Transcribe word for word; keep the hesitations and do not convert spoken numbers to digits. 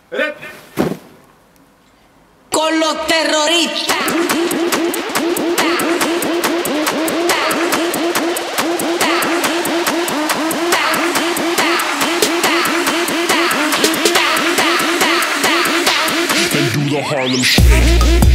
Con los terroristas. And do the Harlem Shake.